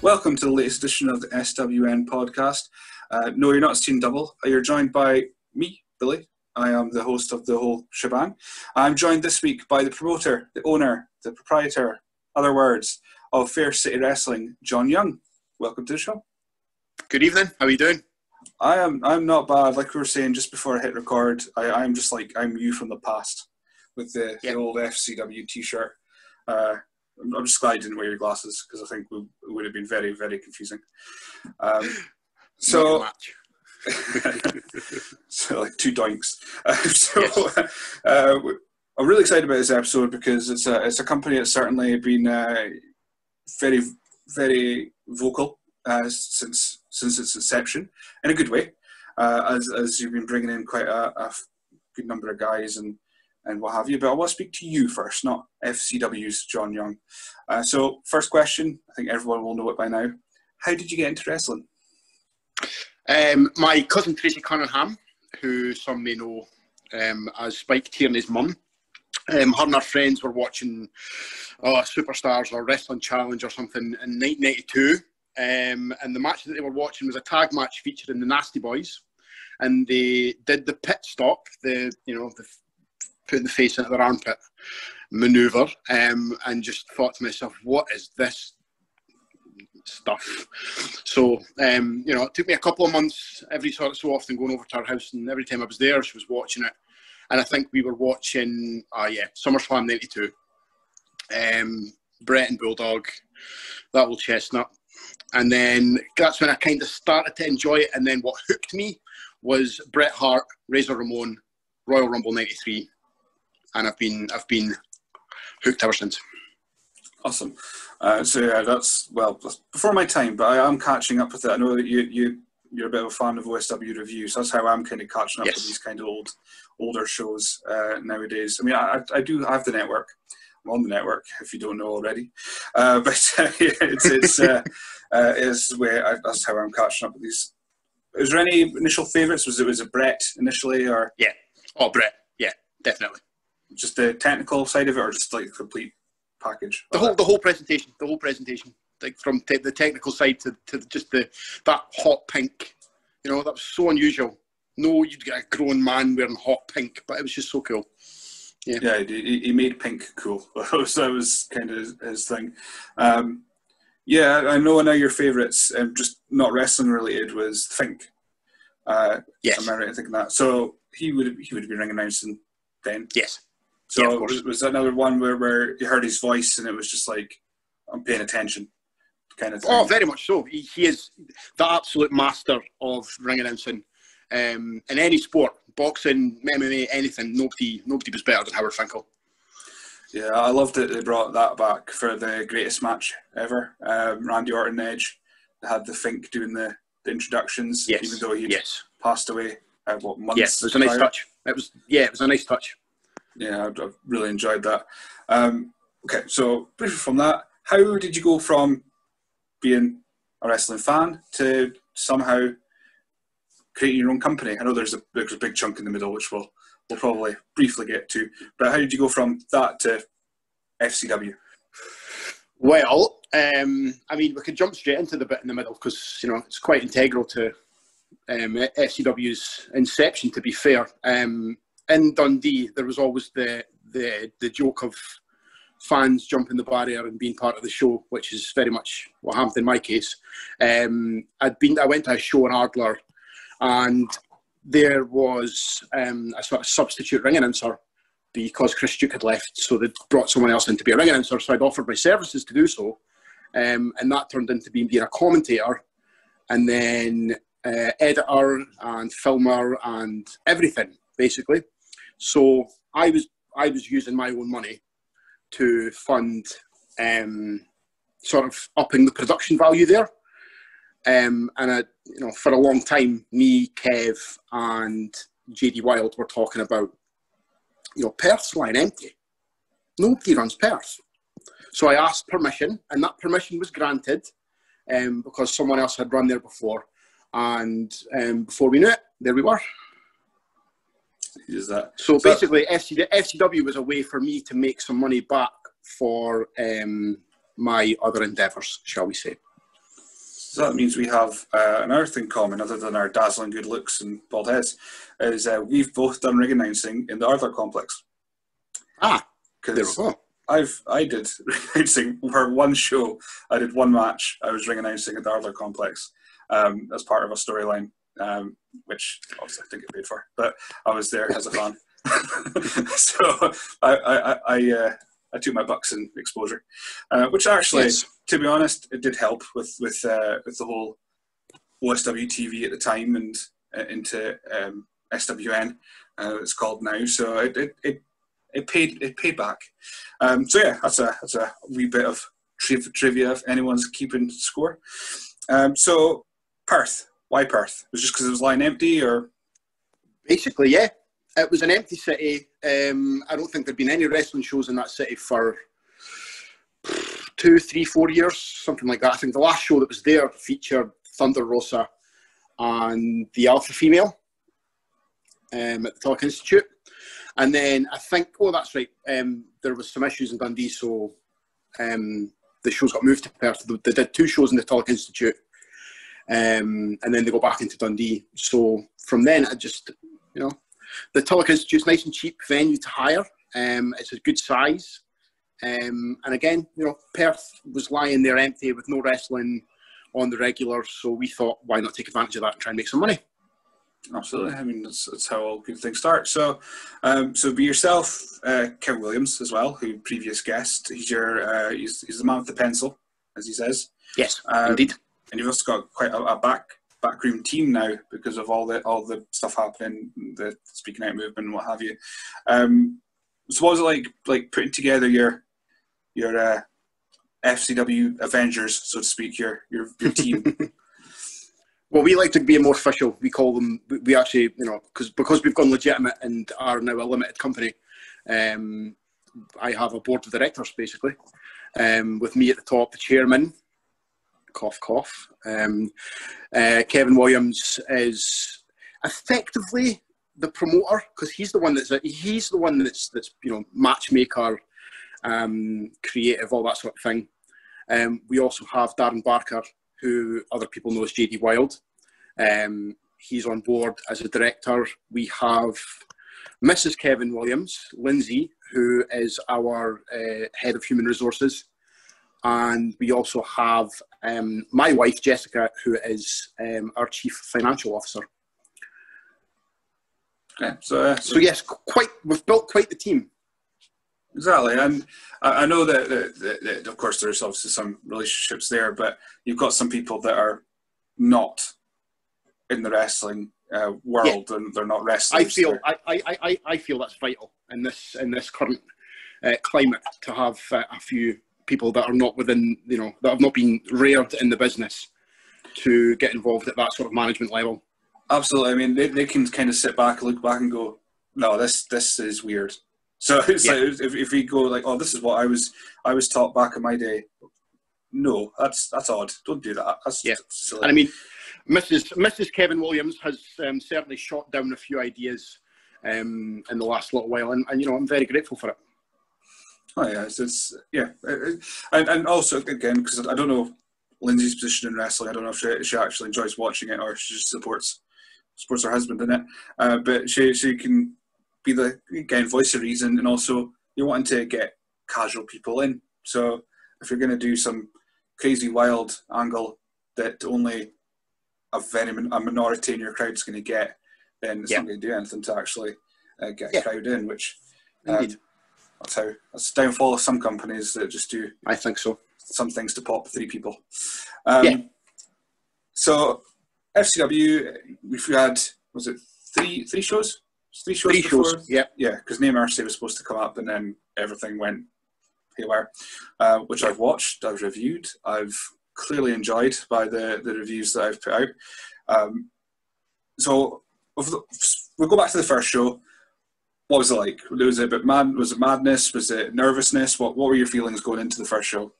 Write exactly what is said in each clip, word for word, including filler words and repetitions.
Welcome to the latest edition of the S W N podcast. Uh, no, you're not seeing double. You're joined by me, Billy. I am the host of the whole shebang. I'm joined this week by the promoter, the owner, the proprietor, other words, of Fair City Wrestling, John Young. Welcome to the show. Good evening. How are you doing? I am. I'm not bad. Like we were saying just before I hit record, I, I'm just like I'm you from the past with the, yeah. the old F C W T-shirt. Uh, I'm just glad you didn't wear your glasses because I think we, it would have been very, very confusing. Um, so, so like two doinks. Uh, so, yes. uh, I'm really excited about this episode because it's a it's a company that's certainly been uh, very, very vocal uh, since since its inception in a good way. Uh, as as you've been bringing in quite a, a good number of guys and. and what have you, but I want to speak to you first, not F C W's John Young. Uh, so, first question, I think everyone will know it by now. How did you get into wrestling? Um, my cousin Tracy Cunningham, who some may know um, as Spike Tierney's mum, um, her and her friends were watching uh, Superstars or Wrestling Challenge or something in nineteen ninety-two, um, and the match that they were watching was a tag match featuring the Nasty Boys, and they did the pit stop, the you know the putting the face into their armpit manoeuvre, um, and just thought to myself, what is this stuff? So, um, you know, it took me a couple of months, every sort of so often going over to her house, and every time I was there, she was watching it. And I think we were watching, ah, uh, yeah, SummerSlam ninety-two. Um, Bret and Bulldog, that old chestnut. And then that's when I kind of started to enjoy it. And then what hooked me was Bret Hart, Razor Ramon, Royal Rumble ninety-three. And I've been I've been hooked ever since. Awesome. Uh, so yeah, that's well before my time, but I am catching up with it. I know that you you you're a bit of a fan of O S W Review, so that's how I'm kind of catching up yes. with these kind of old older shows uh, nowadays. I mean, I I do have the network. I'm on the network if you don't know already, uh, but uh, yeah, it's it's uh, uh, is where I, that's how I'm catching up with these. Is there any initial favourites? Was it was it Bret initially or yeah? Oh, Bret. Yeah, definitely. Just the technical side of it, or just like the complete package? The whole, the whole presentation, the whole presentation, like from te- the technical side to, to just the that hot pink. You know, that was so unusual. No, you'd get a grown man wearing hot pink, but it was just so cool. Yeah, yeah, he, he made pink cool. That was, that was kind of his, his thing. Um, yeah, I know one of your favourites, um, just not wrestling related, was Fink. Uh, yes, am I right in thinking that? So he would he would have been ring announcing then. Yes. So yeah, was, was that another one where, where you heard his voice and it was just like, I'm paying attention kind of thing? Oh, very much so. He, he is the absolute master of ring announcing. Um, in any sport, boxing, M M A, anything, nobody nobody was better than Howard Finkel. Yeah, I loved that they brought that back for the greatest match ever. Um, Randy Orton Edge. They had the Fink doing the, the introductions, yes. even though he'd yes. passed away, uh, what, months Yes, it was a nice prior. touch. It was, yeah, it was a nice touch. Yeah, I really enjoyed that. Um, okay, so briefly from that, how did you go from being a wrestling fan to somehow creating your own company? I know there's a there's a big chunk in the middle, which we'll we'll probably briefly get to. But how did you go from that to F C W? Well, um, I mean, we could jump straight into the bit in the middle because you know it's quite integral to um, F C W's inception. To be fair. Um, In Dundee, there was always the, the the joke of fans jumping the barrier and being part of the show, which is very much what happened in my case. Um, I'd been, I went to a show in Ardler, and there was um, a sort of substitute ring announcer because Chris Duke had left, so they brought someone else in to be a ring announcer. So I'd offered my services to do so, um, and that turned into being, being a commentator, and then uh, editor and filmer and everything basically. So I was I was using my own money to fund um, sort of upping the production value there, um, and I, you know, for a long time, me, Kev, and J D Wild were talking about, you know, Perth's lying empty. Nobody runs Perth. So I asked permission, and that permission was granted um, because someone else had run there before, and um, before we knew it, there we were. Is that so? so Basically, F C, F C W was a way for me to make some money back for um, my other endeavours, shall we say? So that means we have uh, another thing common, other than our dazzling good looks and bald heads, is uh, we've both done ring announcing in the Ardler complex. Ah, there we go. I've I did ring announcing for one show. I did one match. I was ring announcing at the Ardler complex um, as part of a storyline, um, which obviously I didn't get paid for, but I was there as a fan. So I I I, uh, I took my bucks in exposure, uh, which actually, yes. to be honest, it did help with with uh, with the whole O S W T V at the time and uh, into um, S W N. Uh, it's called now, so it it. it It paid. It paid back. Um, so yeah, that's a that's a wee bit of tri- trivia if anyone's keeping score. Um, so Perth, why Perth? Was it just because it was lying empty, or basically, yeah, it was an empty city. Um, I don't think there'd been any wrestling shows in that city for two, three, four years, something like that. I think the last show that was there featured Thunder Rosa and the Alpha Female um, at the Talk Institute. And then I think, oh, that's right, um, there was some issues in Dundee, so um, the shows got moved to Perth. They did two shows in the Tulloch Institute, um, and then they go back into Dundee. So from then, I just, you know, the Tulloch Institute's nice and cheap venue to hire. Um, it's a good size. Um, and again, you know, Perth was lying there empty with no wrestling on the regular, so we thought, why not take advantage of that and try and make some money? Absolutely. I mean, that's, that's how all good things start. So, um, so be yourself, uh, Kevin Williams as well, who previous guest. He's your, uh, he's, he's the man with the pencil, as he says. Yes, um, indeed. And you've also got quite a, a back backroom team now because of all the all the stuff happening, the speaking out movement, and what have you. Um, so, what was it like, like putting together your your uh, F C W Avengers, so to speak, your your, your team? Well, we like to be more official. We call them, we actually, you know, because because we've gone legitimate and are now a limited company, um, I have a board of directors, basically, um, with me at the top, the chairman, cough, cough. Um, uh, Kevin Williams is effectively the promoter, because he's the one that's, he's the one that's, that's you know, matchmaker, um, creative, all that sort of thing. Um, we also have Darren Barker, who other people know as J D Wild. Um, he's on board as a director. We have Missus Kevin Williams, Lindsay, who is our uh, head of human resources. And we also have um, my wife, Jessica, who is um, our chief financial officer. Okay, so, uh, so yes, quite we've built quite the team. Exactly, and I know that, that, that, that, of course, there's obviously some relationships there, but you've got some people that are not in the wrestling uh, world, yeah. and they're not wrestlers. I feel, I, I, I, I feel that's vital in this in this current uh, climate to have uh, a few people that are not within, you know, that have not been reared in the business to get involved at that sort of management level. Absolutely, I mean, they they can kind of sit back, look back, and go, "No, this this is weird." So it's yeah. like if, if we go like, oh, this is what I was I was taught back in my day. No, that's that's odd. Don't do that. That's yeah. silly. And I mean, Missus Missus Kevin Williams has um, certainly shot down a few ideas um, in the last little while, and, and you know, I'm very grateful for it. Oh yeah, it's, it's yeah, and and also again, because I don't know Lindsay's position in wrestling. I don't know if she, she actually enjoys watching it or if she just supports supports her husband in it. Uh, but she she can be the, again, voice of reason, and also you're wanting to get casual people in. So if you're going to do some crazy wild angle that only a very a minority in your crowd is going to get, then it's yeah. not going to do anything to actually uh, get yeah. a crowd in, which um, that's how that's the downfall of some companies that just do I think so some things to pop three people. Um, yeah. So F C W, we've had, was it three three shows? Three shows Three before? shows, yeah. Yeah, because No Mercy was supposed to come up and then everything went haywire, uh, which I've watched, I've reviewed, I've clearly enjoyed by the, the reviews that I've put out. Um, so we'll go back to the first show. What was it like? Was it a bit mad? Was it madness? Was it nervousness? What What were your feelings going into the first show?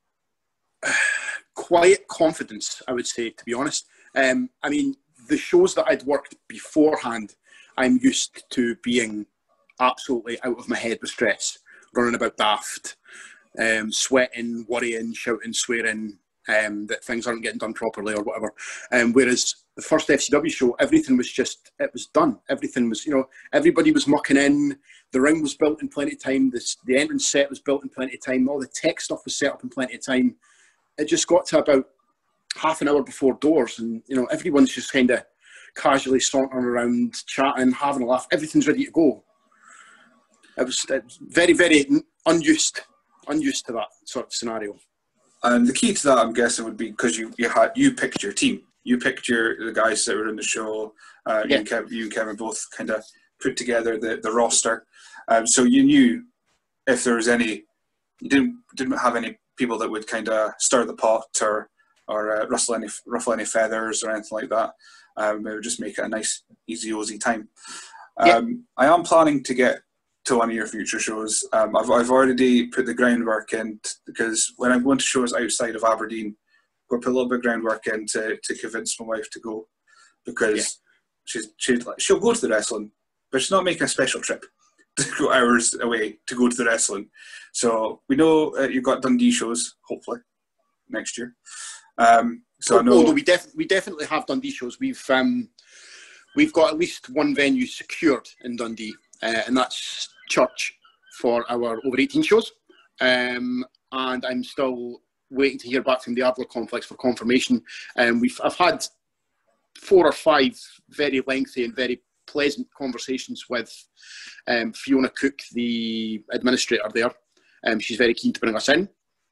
Quiet confidence, I would say, to be honest. Um, I mean, the shows that I'd worked beforehand, I'm used to being absolutely out of my head with stress, running about daft, um, sweating, worrying, shouting, swearing, um, that things aren't getting done properly or whatever. Um, whereas the first F C W show, everything was just, it was done. Everything was, you know, everybody was mucking in. The ring was built in plenty of time. The, the entrance set was built in plenty of time. All the tech stuff was set up in plenty of time. It just got to about half an hour before doors, and, you know, everyone's just kind of casually sauntering around, chatting, having a laugh. Everything's ready to go. It was, it was very, very unused, unused to that sort of scenario. And the key to that, I'm guessing, would be because you you had you picked your team. You picked your the guys that were in the show. Uh, yeah. you, and Kevin, you and Kevin both kind of put together the, the roster. Um, so you knew if there was any, you didn't didn't have any people that would kind of stir the pot or or uh, rustle any ruffle any feathers or anything like that. Um, it would just make it a nice, easy, osy time. Um, yeah. I am planning to get to one of your future shows. Um, I've I've already put the groundwork in t- because when I'm going to shows outside of Aberdeen, we'll put a little bit of groundwork in to, to convince my wife to go, because yeah. she's she's like, she'll go to the wrestling, but she's not making a special trip to go hours away to go to the wrestling. So we know uh, you've got Dundee shows hopefully next year. Um, so oh, I know. Although we def- we definitely have Dundee shows. We've um, we've got at least one venue secured in Dundee. Uh, and that's Church for our over eighteen shows. Um, and I'm still waiting to hear back from the Ardler Complex for confirmation. Um, we've I've had four or five very lengthy and very pleasant conversations with um, Fiona Cook, the administrator there. Um, she's very keen to bring us in.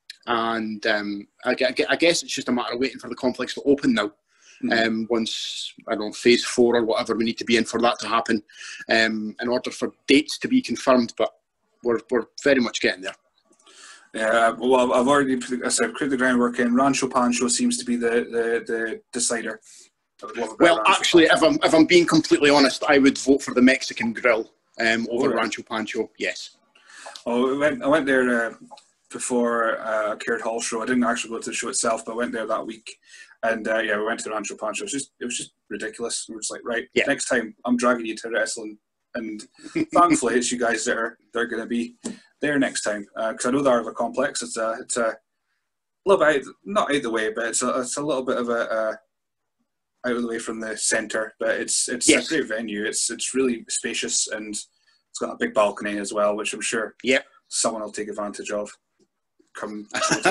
And um, I, I guess it's just a matter of waiting for the complex to open now. Mm-hmm. Um, once, I don't know, phase four or whatever we need to be in for that to happen, um, in order for dates to be confirmed, but we're we're very much getting there. Yeah, well, I've already put, as I said, put the groundwork in. Rancho Pancho seems to be the, the, the decider. Well, actually, if I'm, if I'm being completely honest, I would vote for the Mexican Grill um, over oh, right. Rancho Pancho, yes. Oh, I went, I went there uh, before uh, Caird Hall show. I didn't actually go to the show itself, but I went there that week. And uh, yeah, we went to Rancho Pancho. It was just, it was just ridiculous. We were just like, right, yeah. next time I'm dragging you to wrestling. And thankfully, it's you guys that are they're going to be there next time. Because uh, I know the Ardler Complex. It's a, it's a little bit, out, not out of the way, but it's a, it's a little bit of a, uh, out of the way from the centre. But it's it's yes. a great venue. It's it's really spacious, and it's got a big balcony as well, which I'm sure yep. someone will take advantage of. Come,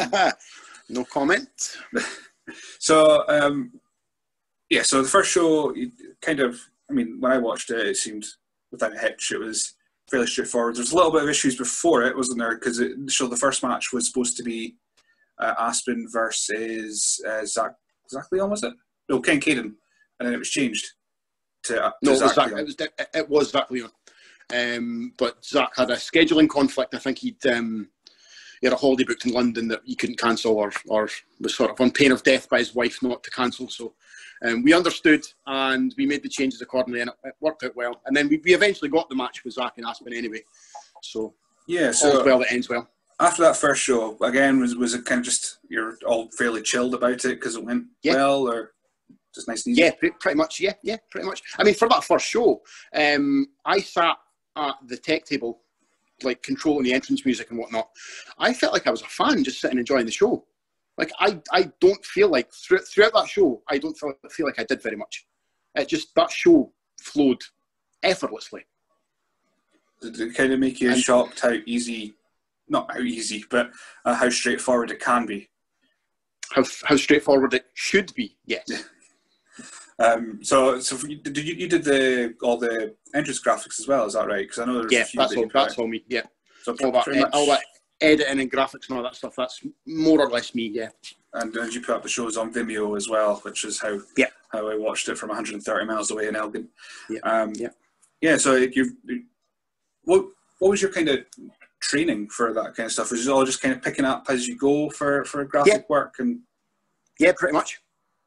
no comment. So, um, yeah, so the first show, kind of, I mean, when I watched it, it seemed without a hitch. It was fairly straightforward. There was a little bit of issues before it, wasn't there? Because so the first match was supposed to be uh, Aspen versus uh, Zach, Zach Leon, was it? No, Ken Caden. And then it was changed to, uh, to no, Zach, Zach Leon. It was, it was Zach Leon. Um, but Zach had a scheduling conflict. I think he'd... Um, He had a holiday booked in London that he couldn't cancel, or, or was sort of on pain of death by his wife not to cancel. So um, we understood, and we made the changes accordingly, and it, it worked out well. And then we, we eventually got the match with Zach and Aspen anyway. So yeah, so all's well that ends well. After that first show, again, was was it kind of just you're all fairly chilled about it because it went yeah. well, or just nice and easy? Yeah, pretty, pretty much. Yeah, yeah, pretty much. I mean, for that first show, um, I sat at the tech table, like controlling the entrance music and whatnot. I felt like I was a fan just sitting enjoying the show. Like I, I don't feel like throughout, throughout that show, I don't feel, feel like I did very much. It just, that show flowed effortlessly. Did it kind of make you and, shocked how easy, not how easy, but uh, how straightforward it can be? How how straightforward it should be, yes. Um, so, so you, did you, you did the all the entrance graphics as well? Is that right? Because I know there's yeah, a few that's that all. That's all me. Yeah, so all that, much... all that editing and graphics and all that stuff. That's more or less me. Yeah. And, and you put up the shows on Vimeo as well, which is how yeah. how I watched it from one hundred thirty miles away in Elgin. Yeah. Um, yeah. Yeah. So you, what what was your kind of training for that kind of stuff? Was it all just kind of picking up as you go for for graphic yeah. work and? Yeah, pretty much.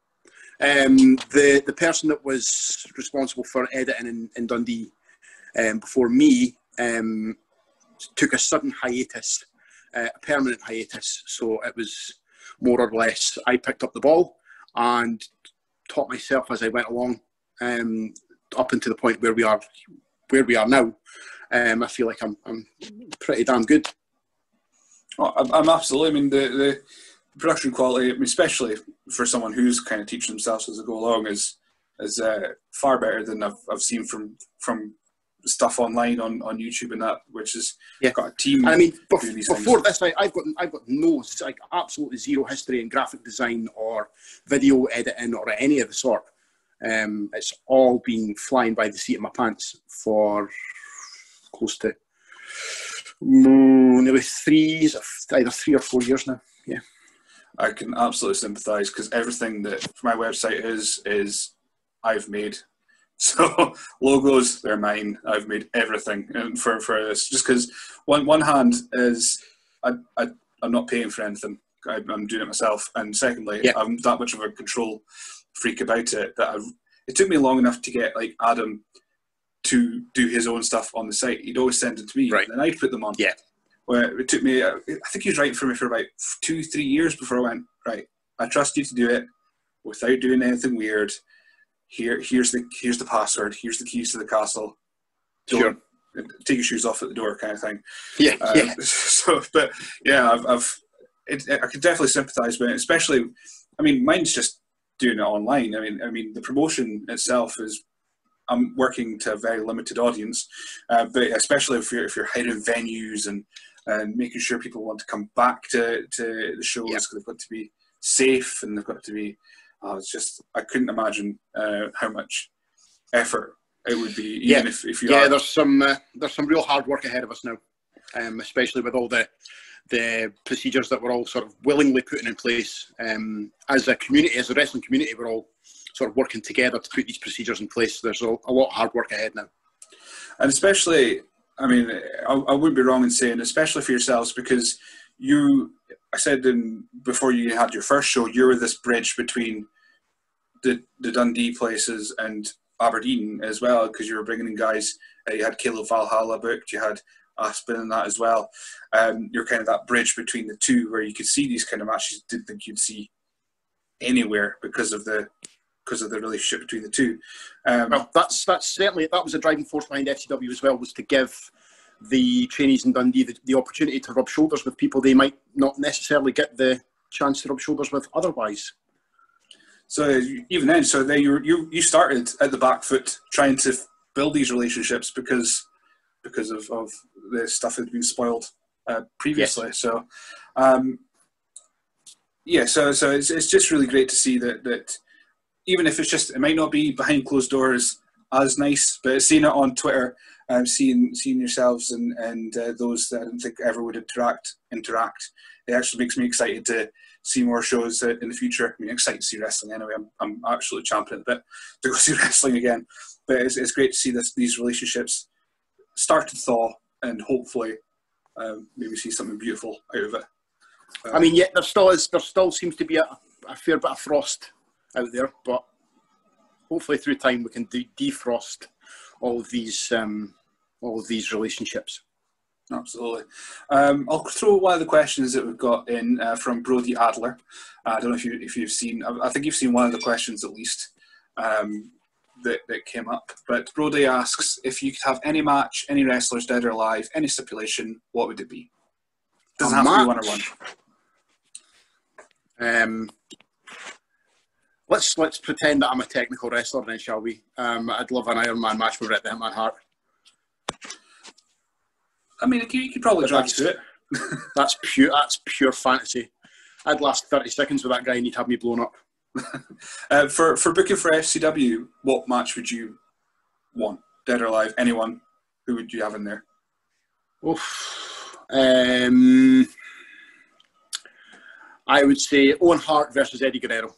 Um, the the person that was responsible for editing in, in Dundee um, before me um, took a sudden hiatus, uh, a permanent hiatus. So it was more or less I picked up the ball and taught myself as I went along, um, up until the point where we are where we are now. Um, I feel like I'm I'm pretty damn good. Oh, I'm, I'm absolutely. I mean the the. production quality, I mean, especially for someone who's kind of teaching themselves as they go along, is is uh, far better than I've I've seen from from stuff online on, on YouTube and that, which is yeah. got a team. And I mean, bef- doing these before things. this, I, I've got I've got no like absolutely zero history in graphic design or video editing or any of the sort. Um, it's all been flying by the seat of my pants for close to mm, nearly three, either three or four years now. Yeah, I can absolutely sympathise, because everything that my website is is I've made. So logos, they're mine. I've made everything, and for for this, just because one one hand is I, I I'm not paying for anything. I, I'm doing it myself, and secondly, yeah. I'm that much of a control freak about it that I've, it took me long enough to get like Adam to do his own stuff on the site. He'd always send it to me, right. and I'd put them on. Yeah. Where it took me, I think he was writing for me for about two, three years before I went, right, I trust you to do it without doing anything weird. Here, here's the here's the password. Here's the keys to the castle. Don't, sure. Take your shoes off at the door, kind of thing. Yeah. Um, yeah. So, but yeah, I've, I've it, I could definitely sympathise with it, especially. I mean, mine's just doing it online. I mean, I mean, the promotion itself is. I'm working to a very limited audience, uh, but especially if you're if you're hiring venues and and making sure people want to come back to to the shows, because they've got to be safe and they've got to be. Uh, it's just I couldn't imagine uh, how much effort it would be, even yeah. if, if you yeah, are. there's some uh, there's some real hard work ahead of us now, um, especially with all the the procedures that we're all sort of willingly putting in place. Um, as a community, as a wrestling community, we're all sort of working together to put these procedures in place. There's a, a lot of hard work ahead now, and especially, I mean, I, I wouldn't be wrong in saying, especially for yourselves, because you. I said in, before you had your first show, you were this bridge between the the Dundee places and Aberdeen as well, because you were bringing in guys. Uh, you had Caleb Valhalla booked, you had Aspen and that as well. Um, you're kind of that bridge between the two, where you could see these kind of matches you didn't think you'd see anywhere because of the because of the relationship between the two. Um, well, that's that's certainly that was a driving force behind F C W as well, was to give the trainees in Dundee the, the opportunity to rub shoulders with people they might not necessarily get the chance to rub shoulders with otherwise. So even then, so then you you you started at the back foot trying to build these relationships because because of, of the stuff that had been spoiled uh, previously. Yes. So um, yeah, so so it's it's just really great to see that that even if it's just, it might not be behind closed doors as nice, but seeing it on Twitter. Um, seeing seeing yourselves and and uh, those that I didn't think ever would interact interact, it actually makes me excited to see more shows uh, in the future. I mean, excited to see wrestling anyway. I'm I'm absolutely champing at the bit to go see wrestling again. But it's it's great to see this these relationships start to thaw and hopefully um, maybe see something beautiful out of it. Um, I mean, yeah, there still is there still seems to be a, a fair bit of frost out there, but hopefully through time we can de- defrost all of these. Um, all of these relationships. Absolutely. Um, I'll throw one of the questions that we've got in uh, from Brody Adler. Uh, I don't know if, you, if you've seen, I think you've seen one of the questions at least um, that, that came up. But Brody asks, if you could have any match, any wrestlers dead or alive, any stipulation, what would it be? Doesn't A have match. to be one or one. Um, let's, let's pretend that I'm a technical wrestler then, shall we? Um, I'd love an Iron Man match with Bret the Hitman Hart. I mean, you could probably drag to it. That's pure. That's pure fantasy. I'd last thirty seconds with that guy, and he'd have me blown up. uh, for for booking for F C W, what match would you want? Dead or alive? Anyone? Who would you have in there? Oof. Um, I would say Owen Hart versus Eddie Guerrero.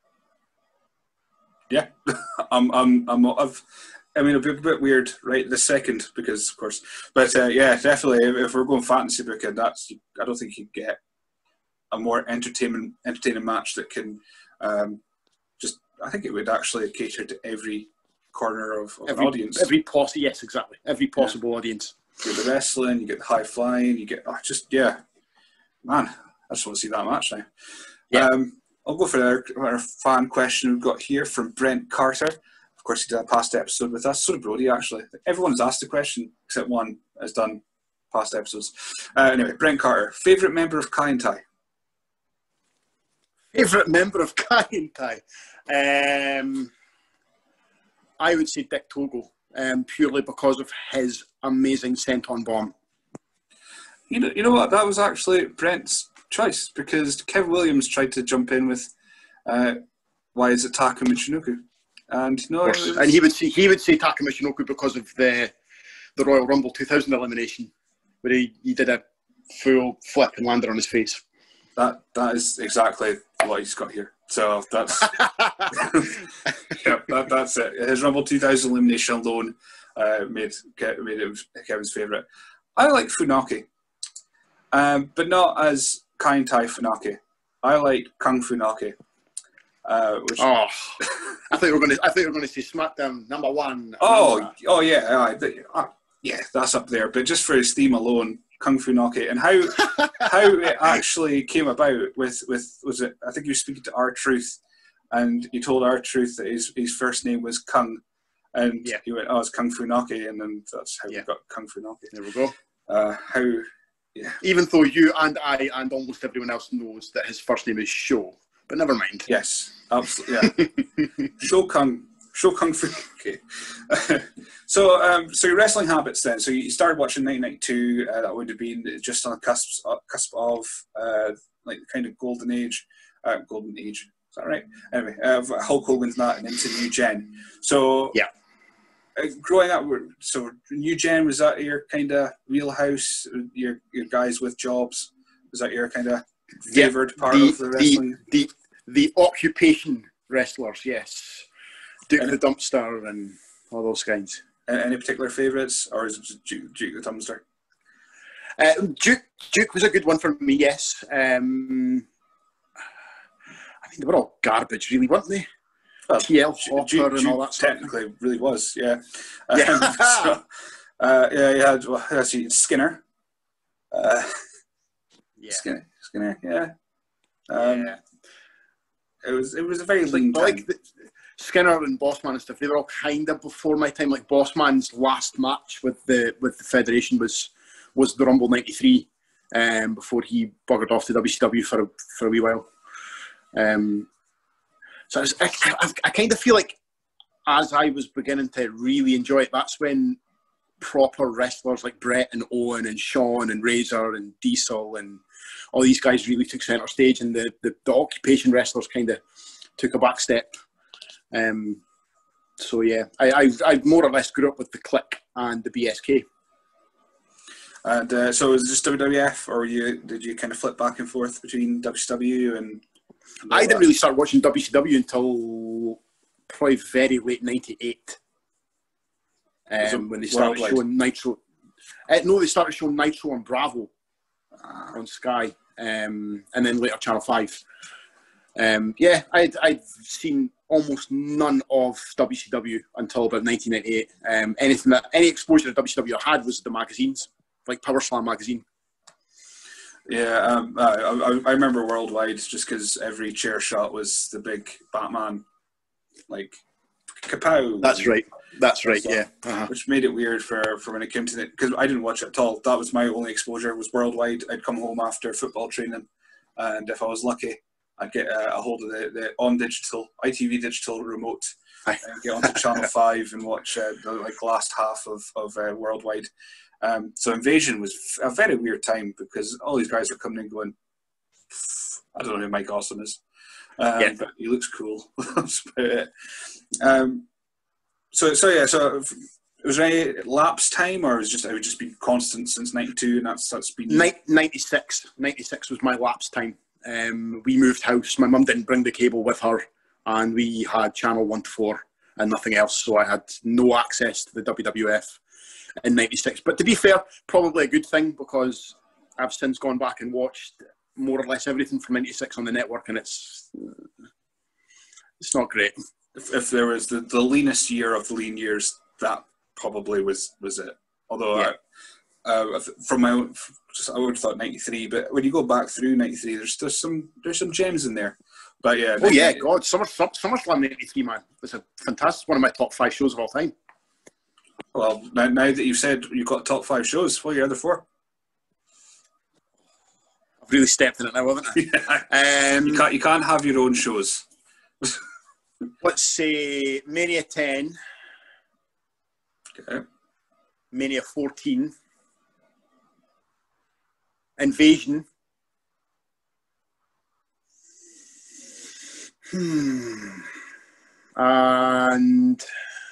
Yeah, I'm. I'm. I'm. I've. I mean, it'd be a bit weird, right? The second, because of course, but uh, yeah, definitely. If, if we're going fantasy booking, that's. I don't think you'd get a more entertainment, entertaining match that can um, just. I think it would actually cater to every corner of, of every, an audience. Every possible, yes, exactly. Every possible yeah. audience. You get the wrestling, you get the high flying, you get oh, just yeah, man. I just want to see that match now. Yeah. Um, I'll go for our, our fan question we've got here from Brent Carter. Of course, he did a past episode with us. So did Brody, actually. Everyone has asked the question, except one has done past episodes. Uh, anyway, Brent Carter. Favourite member of Kai En Tai? Favourite member of Kaientai? Um, I would say Dick Togo, um, purely because of his amazing senton bomb. You know, you know what? That was actually Brent's choice, because Kev Williams tried to jump in with uh, why is it Taka Michinoku? And no, it was... and he would say he would say Taka Michinoku because of the the Royal Rumble two thousand elimination, where he, he did a full flip and landed on his face. That that is exactly what he's got here. So that's yeah, that, that's it. His Rumble two thousand elimination alone uh, made made it Kevin's favourite. I like Funaki, um, but not as Kaientai Funaki. I like Kung Funaki. Uh, which oh, I thought you were going to. I thought you were going to say SmackDown number one. Oh, number. oh yeah, uh, uh, yeah, that's up there. But just for his theme alone, Kung Funaki, and how how it actually came about with with was it? I think you were speaking to R-Truth, and you told R-Truth that his his first name was Kung, and yeah. he went, "Oh, it's Kung Funaki," and then that's how yeah. we got Kung Funaki. There we go. Uh, how, yeah. Even though you and I and almost everyone else knows that his first name is Sho. But never mind. Yes, absolutely. Yeah, Sho Kung, Sho Kung Funaki. so, um, so your wrestling habits then. So you started watching nineteen ninety-two. Uh, that would have been just on the cusp, uh, cusp of uh, like the kind of golden age, uh, golden age. Is that right? Anyway, uh, Hulk Hogan's that and into New Gen. So yeah, uh, growing up, so New Gen, was that your kind of wheelhouse? Your your guys with jobs, was that your kind of favoured part the, of the wrestling? The, the, the occupation wrestlers, yes. Duke the Dumpster and all those kinds. Any particular favourites, or is it just Duke, Duke the Dumpster? Uh, Duke, Duke was a good one for me, yes. Um, I mean, they were all garbage, really, weren't they? Well, T L Hopper Duke, and Duke all that stuff. Technically, really was, yeah. Yeah. Um, so, uh, yeah, you had, well, let's see, Skinner. Uh, yeah. Skinner, Skinner, yeah. Um, yeah. It was it was a very lean like, time. Like the, Skinner and Bossman and stuff, they were all kind of before my time. Like Bossman's last match with the with the Federation was was the Rumble ninety-three, um, before he buggered off to W C W for a, for a wee while. Um, so I, was, I, I, I kind of feel like as I was beginning to really enjoy it, that's when proper wrestlers like Brett and Owen and Sean and Razor and Diesel and all these guys really took centre stage, and the, the, the occupation wrestlers kind of took a back step. Um, so yeah, I, I I more or less grew up with the Click and the B S K. And uh, so was it just W W F, or you did you kind of flip back and forth between W C W and? and I didn't that? really start watching W C W until probably very late ninety-eight. Um, when they started worldwide? showing Nitro. Uh, no, they started showing Nitro on Bravo. Ah. On Sky, um, and then later Channel five. Um, yeah, I'd, I'd seen almost none of W C W until about nineteen ninety-eight. Um, anything that any exposure to W C W I had was the magazines, like Power Slam magazine. Yeah, um, I, I, I remember Worldwide just because every chair shot was the big Batman, like kapow. That's right. That's right. Yeah, uh-huh. Which made it weird for, for when it came to it, because I didn't watch it at all. That was my only exposure, was Worldwide. I'd come home after football training, and if I was lucky, I'd get a, a hold of the, the on digital I T V digital remote and get onto Channel Five and watch uh, the like last half of of uh, Worldwide. Um, so Invasion was a very weird time because all these guys were coming in going, I don't know who Mike Awesome is, um, yeah. but he looks cool. That's about it. Um, so so yeah, so was there any lapse time, or was just it would just be constant since ninety-two, and that's that's been ninety-six. ninety-six was my lapse time. Um, we moved house. My mum didn't bring the cable with her, and we had channel one to four and nothing else. So I had no access to the W W F in ninety-six. But to be fair, probably a good thing, because I've since gone back and watched more or less everything from ninety-six on the network, and it's it's not great. If, if there was the, the leanest year of the lean years, that probably was was it. Although yeah. I, uh, from my own, just, I would have thought ninety-three, but when you go back through ninety-three, there's there's some there's some gems in there. But yeah, oh yeah, God, Summer SummerSlam ninety-three, man, was a fantastic, one of my top five shows of all time. Well, now, now that you've said you've got top five shows, what are your other four? really stepped in it now, haven't I? Yeah. Um, you can't you can't have your own shows. let's say Mania ten, Okay. Mania fourteen, Invasion. Hmm. And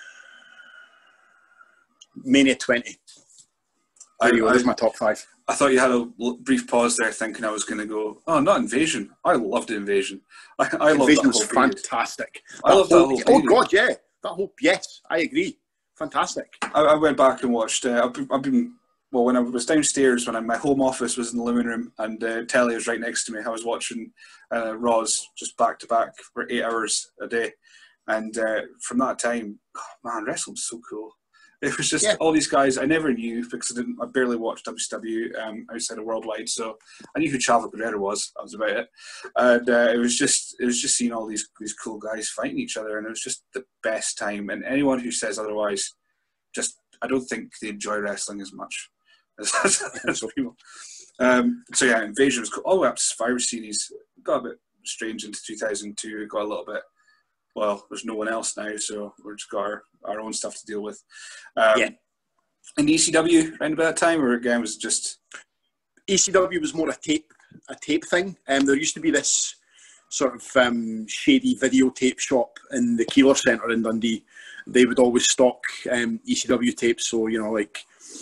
Mania twenty. There you go, there's my top five. I thought you had a brief pause there thinking I was going to go, oh, not Invasion. I loved Invasion. I, I loved Invasion that was whole period. fantastic. I love that whole Oh, period. God, yeah. That whole, yes, I agree. Fantastic. I, I went back and watched, uh, I've, been, I've been, well, when I was downstairs, when I, my home office was in the living room and uh, telly was right next to me, I was watching uh, Raws just back to back for eight hours a day. And uh, from that time, oh, man, wrestling was so cool. It was just yeah. all these guys I never knew because I didn't. I barely watched W C W um, outside of Worldwide, so I knew who Chavo Guerrero was. That was about it, and uh, it was just it was just seeing all these these cool guys fighting each other, and it was just the best time. And anyone who says otherwise, just I don't think they enjoy wrestling as much as, as, as people. Um, so yeah, Invasion was cool. All the way up to Survivor Series. It got a bit strange into two thousand two. It got a little bit. Well, there's no one else now, so we've just got our, our own stuff to deal with. Um, yeah. And E C W around about that time, or again was it just E C W was more a tape a tape thing. Um, there used to be this sort of um, shady videotape shop in the Keeler Centre in Dundee. They would always stock um, E C W tapes, so you know, like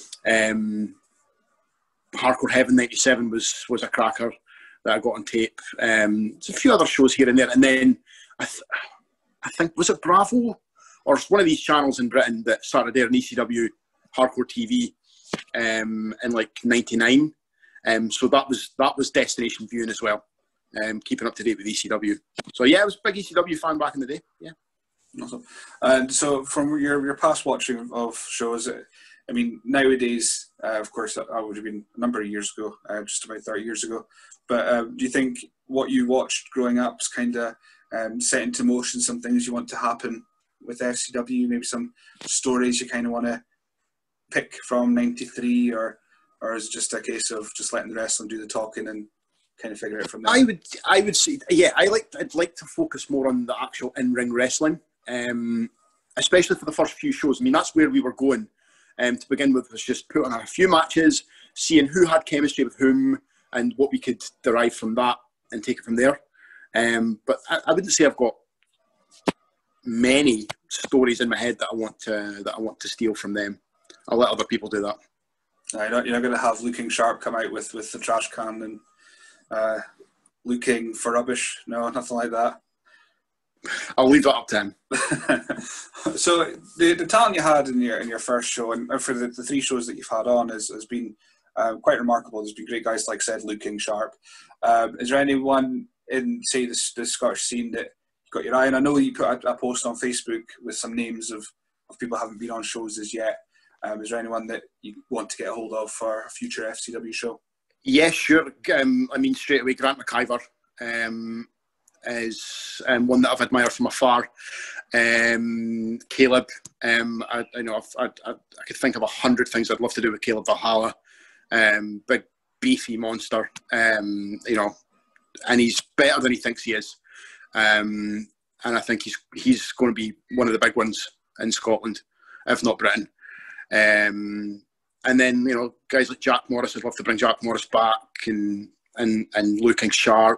um, Hardcore Heaven ninety-seven was was a cracker that I got on tape. Um, there's a few other shows here and there, and then I. Th- I think, was it Bravo? Or one of these channels in Britain that started there in E C W Hardcore T V um, in like ninety-nine. Um, so that was that was destination viewing as well, um, keeping up to date with E C W. So yeah, I was a big E C W fan back in the day, yeah. Awesome. And so from your, your past watching of shows, I mean, nowadays, uh, of course, that would have been a number of years ago, uh, just about thirty years ago. But uh, do you think what you watched growing up is kind of Um, set into motion some things you want to happen with F C W, maybe some stories you kind of want to pick from ninety-three, or or is it just a case of just letting the wrestling do the talking and kind of figure it from there? I would, I would say, yeah, I like, I'd like to focus more on the actual in-ring wrestling, um, especially for the first few shows. I mean, that's where we were going. Um, to begin with, was just putting on a few matches, seeing who had chemistry with whom, and what we could derive from that, and take it from there. Um, but I, I wouldn't say I've got many stories in my head that I want to that I want to steal from them. I'll let other people do that. You're not, you're not going to have Luke King Sharp come out with, with the trash can and uh, Luke King for rubbish. No, nothing like that. I'll leave that up to him. So the the talent you had in your in your first show, and for the, the three shows that you've had on, has, has been uh, quite remarkable. There's been great guys, like I said, Luke King Sharp. Um, is there anyone in, say, the, the Scottish scene that you got your eye on? I know you put a, a post on Facebook with some names of, of people who haven't been on shows as yet. Um, is there anyone that you want to get a hold of for a future F C W show? Yeah, sure. Um, I mean, straight away, Grant McIver um, is um, one that I've admired from afar. Um, Caleb, um, I, I know I've, I, I, I could think of a hundred things I'd love to do with Caleb Valhalla. Um, big, beefy monster. Um, you know, and he's better than he thinks he is. Um, and I think he's he's going to be one of the big ones in Scotland, if not Britain. Um, and then, you know, guys like Jack Morris, I'd love to bring Jack Morris back, and and, and Luke King Sharp.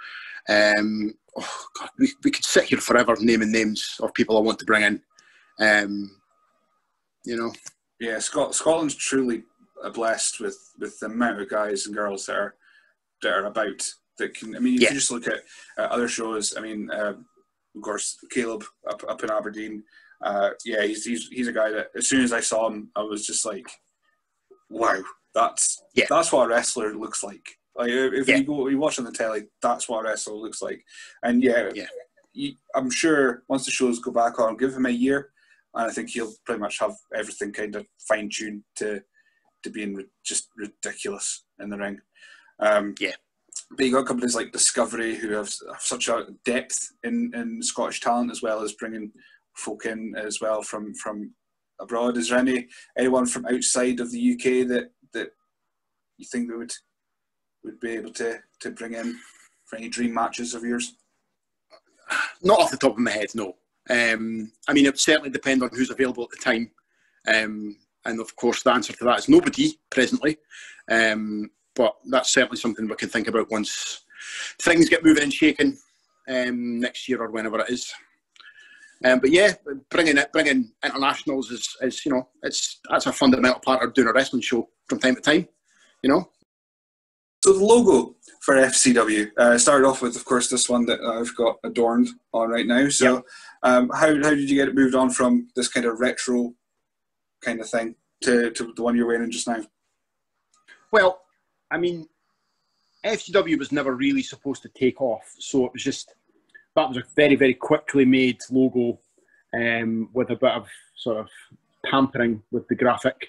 Um, oh God, we, we could sit here forever naming names of people I want to bring in. Um, you know. Yeah, Scot- Scotland's truly blessed with, with the amount of guys and girls that are, that are about. That can, I mean, if yeah. you just look at uh, other shows, I mean, uh, of course, Caleb up, up in Aberdeen, uh, yeah, he's, he's he's a guy that as soon as I saw him, I was just like, wow, that's yeah. that's what a wrestler looks like. Like if yeah. you go, you watch on the telly, that's what a wrestler looks like. And yeah, yeah. You, I'm sure once the shows go back on, give him a year, and I think he'll pretty much have everything kind of fine tuned to to being re- just ridiculous in the ring. Um, yeah. But you got companies like Discovery who have, have such a depth in, in Scottish talent, as well as bringing folk in as well from, from abroad. Is there any anyone from outside of the U K that, that you think that would would be able to, to bring in for any dream matches of yours? Not off the top of my head, no. Um, I mean, it would certainly depend on who's available at the time. Um, and of course, the answer to that is nobody presently. Um, but that's certainly something we can think about once things get moving and shaking um, next year or whenever it is. Um, but yeah, bringing it, bringing internationals is, is, you know, it's that's a fundamental part of doing a wrestling show from time to time, you know. So the logo for F C W uh, started off with, of course, this one that I've got adorned on right now. So yep. um, how how did you get it moved on from this kind of retro kind of thing to, to the one you're wearing just now? Well, I mean, F C W was never really supposed to take off, so it was just, that was a very, very quickly made logo um, with a bit of sort of tampering with the graphic.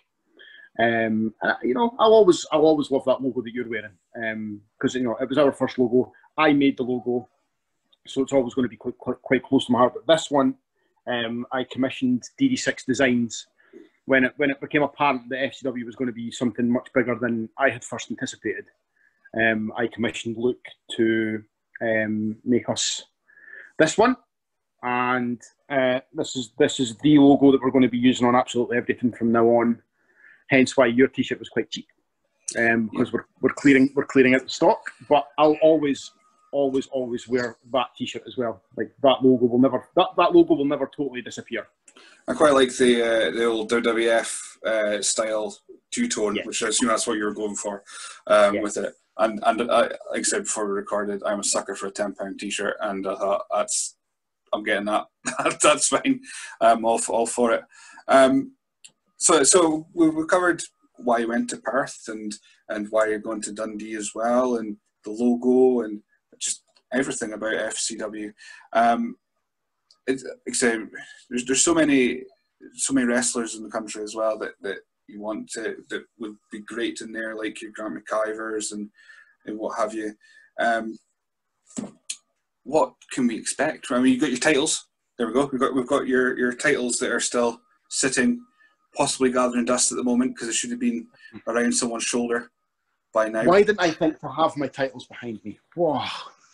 Um, uh, you know, I'll always, I'll always love that logo that you're wearing because um, you know it was our first logo. I made the logo, so it's always going to be quite, quite, quite close to my heart. But this one, um, I commissioned D D six Designs when it when it became apparent that F C W was going to be something much bigger than I had first anticipated. Um, I commissioned Luke to um, make us this one, and uh, this is this is the logo that we're going to be using on absolutely everything from now on. Hence why your T-shirt was quite cheap, um, because we're we're clearing we're clearing out the stock. But I'll always always always wear that T-shirt as well. Like that logo will never that, that logo will never totally disappear. I quite like the uh, the old W W F uh, style two tone, yeah. which I assume that's what you were going for um, yeah. with it. And and I, like I said before we recorded, I'm a sucker for a ten pound T-shirt, and I thought that's I'm getting that. That's fine. I'm all all for it. Um, so so we we covered why you went to Perth and and why you're going to Dundee as well, and the logo and just everything about F C W. Um, it's like I say, there's there's so many so many wrestlers in the country as well that that. You want to that would be great in there, like your Grant McIvers and, and what have you. Um, what can we expect? I mean, you got your titles. There we go. We've got we've got your, your titles that are still sitting, possibly gathering dust at the moment because it should have been around someone's shoulder by now. Why didn't I think to have my titles behind me? Wow.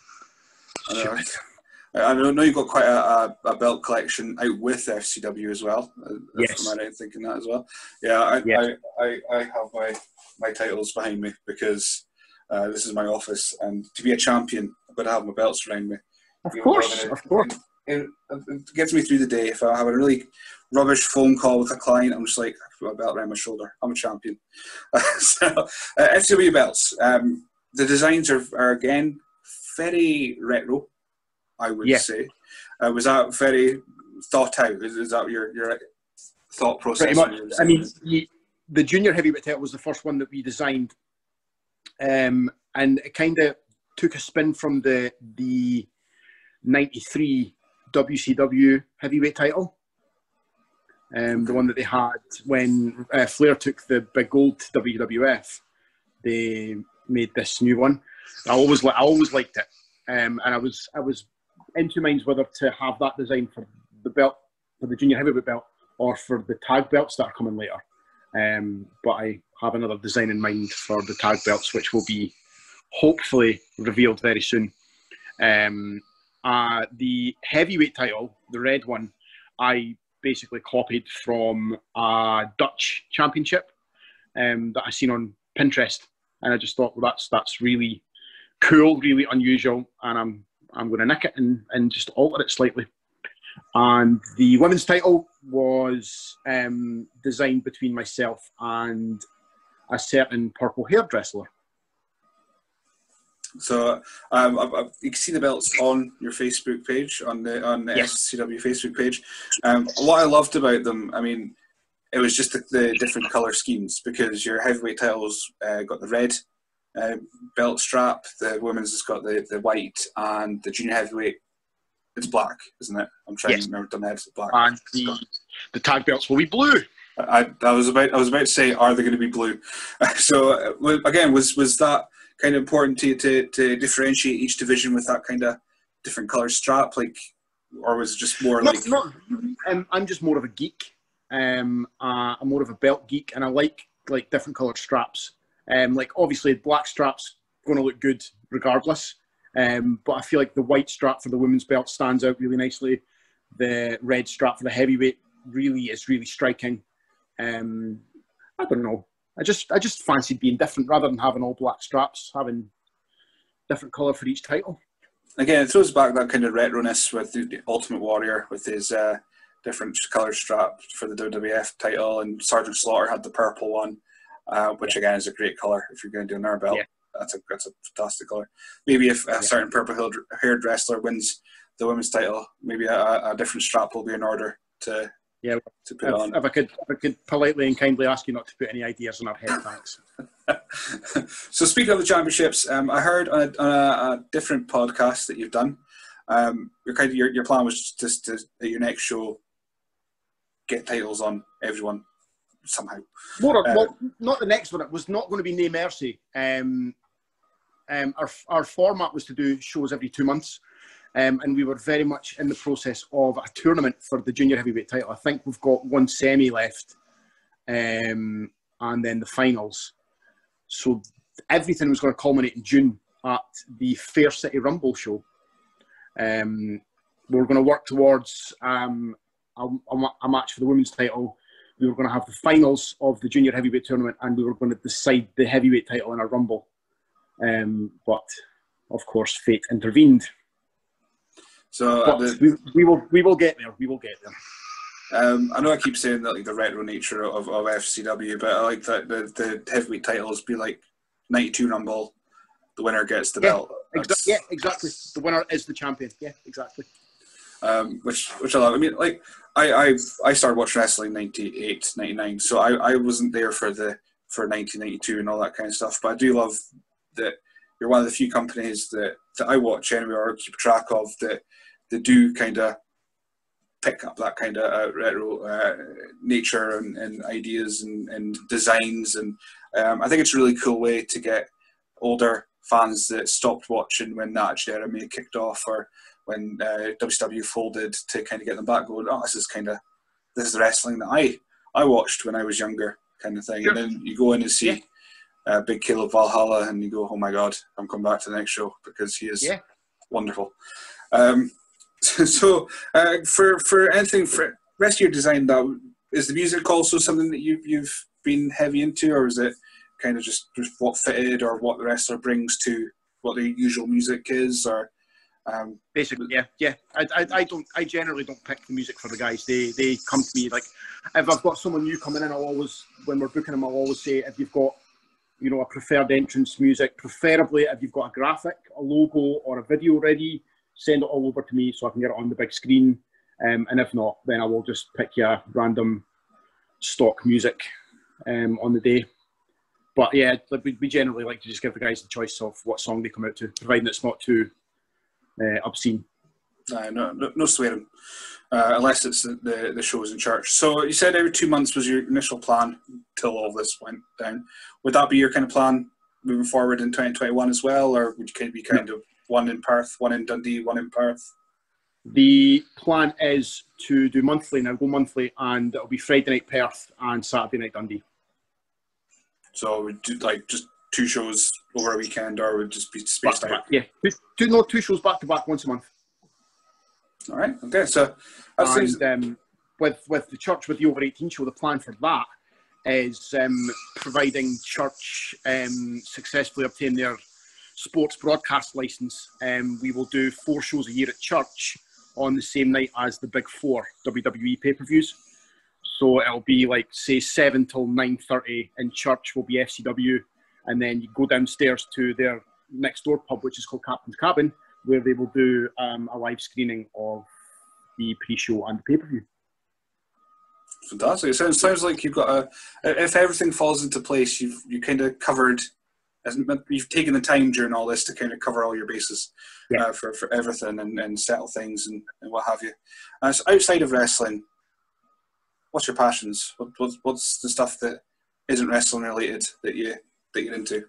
I know you've got quite a, a, a belt collection out with F C W as well. Yes. Am I right in thinking that as well? Yeah, I, yes. I, I, I have my, my titles behind me because uh, this is my office, and to be a champion, I've got to have my belts around me. Of course, it, of course. It, it, it gets me through the day. If I have a really rubbish phone call with a client, I'm just like, I put my belt around my shoulder. I'm a champion. so, uh, F C W belts. Um, the designs are, are, again, very retro. I would yeah. say. Uh, was that very thought out? Is, is that your, your thought process? Pretty much. I mean, you, the junior heavyweight title was the first one that we designed, um, and it kind of took a spin from the the ninety-three W C W heavyweight title, um, the one that they had when uh, Flair took the big gold to W W F. They made this new one. I always, I always liked it, um, and I was, I was. in two minds whether to have that design for the belt, for the junior heavyweight belt, or for the tag belts that are coming later. Um, but I have another design in mind for the tag belts, which will be hopefully revealed very soon. Um, uh, the heavyweight title, the red one, I basically copied from a Dutch championship um, that I seen on Pinterest, and I just thought, well, that's that's really cool, really unusual, and I'm I'm going to nick it and, and just alter it slightly. And the women's title was um, designed between myself and a certain purple-haired wrestler. So um, I've, I've, you can see the belts on your Facebook page, on the on the yes. F C W Facebook page. Um, what I loved about them, I mean, it was just the, the different colour schemes, because your heavyweight titles uh, got the red Uh, belt strap, the women's has got the, the white, and the junior heavyweight, it's black, isn't it? I'm trying yes. to remember the head, it's black. And the, the tag belts will be blue. I, I was about I was about to say, are they going to be blue? So uh, again, was was that kind of important to to to differentiate each division with that kind of different colour strap, like, or was it just more not, like? Not, um, I'm just more of a geek. Um, uh, I'm more of a belt geek, and I like like different coloured straps. Um, like obviously black straps going to look good regardless. Um, but I feel like the white strap for the women's belt stands out really nicely. The red strap for the heavyweight really is really striking. Um, I don't know. I just I just fancied being different rather than having all black straps, having different colour for each title. Again, it throws back that kind of retroness with the, the Ultimate Warrior with his uh, different coloured strap for the W W F title, and Sergeant Slaughter had the purple one, uh, which yeah. again is a great colour if you're going to do another belt. Yeah. That's a that's a fantastic colour. Maybe if a yeah. certain purple-haired wrestler wins the women's title, maybe a, a different strap will be in order to yeah to put if, on. If I could, if I could politely and kindly ask you not to put any ideas in our head, thanks. So speaking of the championships, um, I heard on a, on a, a different podcast that you've done. Um, your kind of your, your plan was just to at your next show get titles on everyone somehow. More, uh, well, not the next one. It was not going to be No Mercy. Um, um, our our format was to do shows every two months. Um, and we were very much in the process of a tournament for the junior heavyweight title. I think we've got one semi left, um, and then the finals. So everything was going to culminate in June at the Fair City Rumble show. Um, we were going to work towards um, a, a match for the women's title. We were going to have the finals of the junior heavyweight tournament, and we were going to decide the heavyweight title in a rumble. Um, but of course, fate intervened. So but the, we, we will we will get there. We will get there. Um, I know I keep saying that, like the retro nature of, of F C W, but I like that the, the heavyweight titles be like ninety-two Rumble, the winner gets the yeah, belt. Exa- yeah, exactly. The winner is the champion. Yeah, exactly. Um, which which I love. I mean, like I I I started watching wrestling in ninety-eight, ninety-nine, so I, I wasn't there for the for nineteen ninety-two and all that kind of stuff. But I do love that you're one of the few companies that, that I watch anyway or keep track of that they do kind of pick up that kind of uh, retro uh, nature and, and ideas and, and designs. And um, I think it's a really cool way to get older fans that stopped watching when that era may kicked off or when uh, W C W folded to kind of get them back going, oh, this is kind of, this is the wrestling that I, I watched when I was younger kind of thing. Sure. And then you go in and see yeah. uh, Big Caleb Valhalla and you go, oh my God, I'm coming back to the next show because he is yeah. wonderful. Um, So, uh, for for anything for rest of your design, that is the music also something that you've you've been heavy into, or is it kind of just, just what fitted or what the wrestler brings to what the usual music is, or um, basically, yeah, yeah. I, I I don't I generally don't pick the music for the guys. They they come to me like if I've got someone new coming in, I'll always when we're booking them, I'll always say if you've got you know a preferred entrance music, preferably if you've got a graphic, a logo, or a video ready. Send it all over to me so I can get it on the big screen. Um, and if not, then I will just pick you random stock music um, on the day. But yeah, we, we generally like to just give the guys the choice of what song they come out to, providing it's not too uh, obscene. Uh, no, no, no swearing, uh, unless it's the, the, the shows in church. So you said every two months was your initial plan till all this went down. Would that be your kind of plan moving forward in twenty twenty-one as well, or would you be kind of one in Perth, one in Dundee, one in Perth? The plan is to do monthly now, go monthly, and it'll be Friday night Perth and Saturday night Dundee. So we do like just two shows over a weekend, or would just be spaced out? Yeah, two, two, no, two shows back to back once a month. All right, okay. So that and seems... um, with with the church with the over eighteen show, the plan for that is um, providing church um, successfully obtain their sports broadcast license. Um, we will do four shows a year at church on the same night as the big four W W E pay-per-views. So it'll be like, say, seven till nine thirty in church will be F C W, and then you go downstairs to their next door pub, which is called Captain's Cabin, where they will do um, a live screening of the pre-show and the pay-per-view. Fantastic. It sounds, sounds like you've got a, if everything falls into place, you've you kind of covered, you've taken the time during all this to kind of cover all your bases yeah. uh, for, for everything and, and settle things and, and what have you. Uh, so outside of wrestling, what's your passions? What, what's, what's the stuff that isn't wrestling related that, you, that you're into?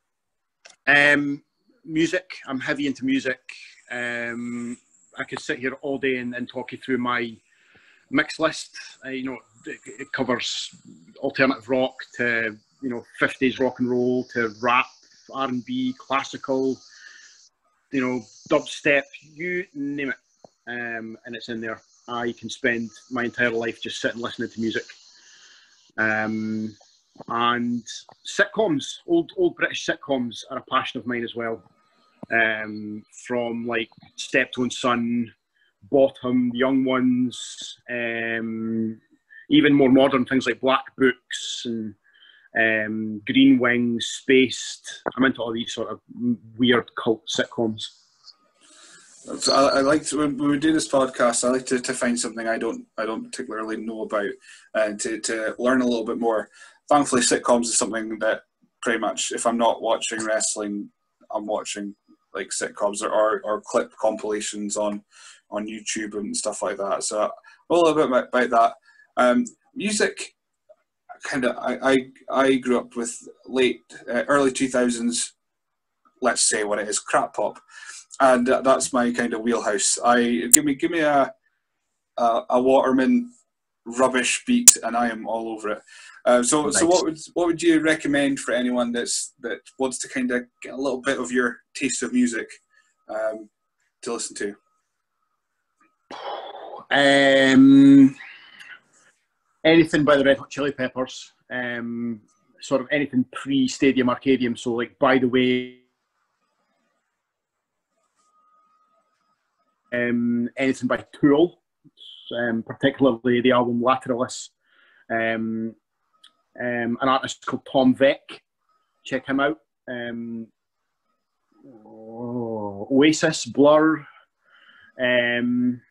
Um, music. I'm heavy into music. Um, I could sit here all day and, and talk you through my mix list. Uh, you know, it, it covers alternative rock to, you know, fifties rock and roll to rap, R and B, classical, you know, dubstep, you name it, um, and it's in there. I can spend my entire life just sitting listening to music. Um, and sitcoms, old old British sitcoms are a passion of mine as well. Um, from like Steptoe Son, Bottom, Young Ones, um, even more modern things like Black Books and um, Green Wings, Spaced. I'm into all these sort of weird cult sitcoms. So I, I like to, when we do this podcast, I like to, to find something I don't I don't particularly know about and to, to learn a little bit more. Thankfully, sitcoms is something that pretty much, if I'm not watching wrestling, I'm watching like sitcoms or, or, or clip compilations on, on YouTube and stuff like that. So a little bit about, about that. Um, music, kind of, I, I I grew up with late, uh, early two thousands, let's say what it is, crap pop. And that's my kind of wheelhouse. I give me give me a a, a Waterman rubbish beat, and I am all over it. Uh, so nice. so what would what would you recommend for anyone that's that wants to kind of get a little bit of your taste of music um, to listen to? Um, anything by the Red Hot Chili Peppers. Um, sort of anything pre-Stadium Arcadium. So like, By the Way. Um, anything by Tool, um, particularly the album Lateralis. Um, um, an artist called Tom Veck, check him out. Um, oh, Oasis, Blur, um,